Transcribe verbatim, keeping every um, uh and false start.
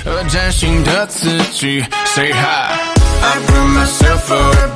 和崭新的自己 Say hi I put myself up